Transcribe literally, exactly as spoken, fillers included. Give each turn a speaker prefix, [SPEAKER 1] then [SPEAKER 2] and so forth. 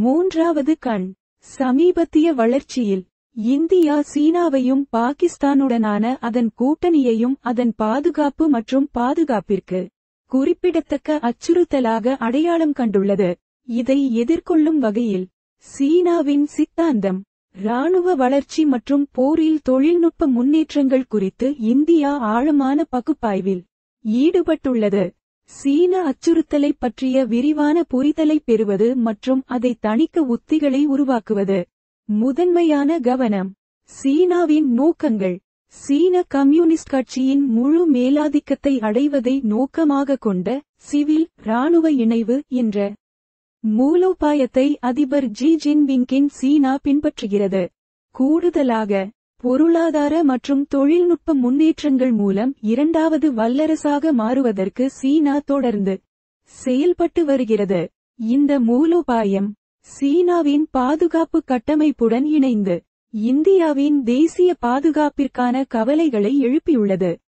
[SPEAKER 1] மூன்றாவது கண். சமீபத்திய வளர்ச்சியில் இந்தியா சீனாவையும் பாகிஸ்தானுடனான அதன் கூட்டணியையும் அதன் பாதுகாப்பு மற்றும் பாதுகாப்பிற்கு குறிப்பிடத்தக்க அச்சுறுத்தலாக அடையாளம் கண்டுள்ளது. இதை எதிர்கொள்ளும் வகையில் சீனாவின் சித்தாந்தம், இராணுவ வளர்ச்சி மற்றும் போரில் தொழில்நுட்ப முன்னேற்றங்கள் குறித்து இந்தியா ஆழமான பகுப்பாய்வில் ஈடுபட்டுள்ளது. சீன அச்சுறுத்தலை பற்றிய விரிவான புரிதலை பெறுவது மற்றும் அதை தணிக்க உத்திகளை உருவாக்குவது முதன்மையான கவனம். சீனாவின் நோக்கங்கள். சீன கம்யூனிஸ்ட் கட்சியின் முழு மேலாதிக்கத்தை அடைவதை நோக்கமாக கொண்ட சிவில் இராணுவ இணைவு என்ற மூலோபாயத்தை அதிபர் ஜி ஜின்பிங்கின் சீனா பின்பற்றுகிறது. கூடுதலாக, பொருளாதார மற்றும் தொழில்நுட்ப முன்னேற்றங்கள் மூலம் இரண்டாவது வல்லரசாக மாறுவதற்கு சீனா தொடர்ந்து செயல்பட்டு வருகிறது. இந்த மூலோபாயம் சீனாவின் பாதுகாப்பு கட்டமைப்புடன் இணைந்து இந்தியாவின் தேசிய பாதுகாப்பிற்கான கவலைகளை எழுப்பியுள்ளது.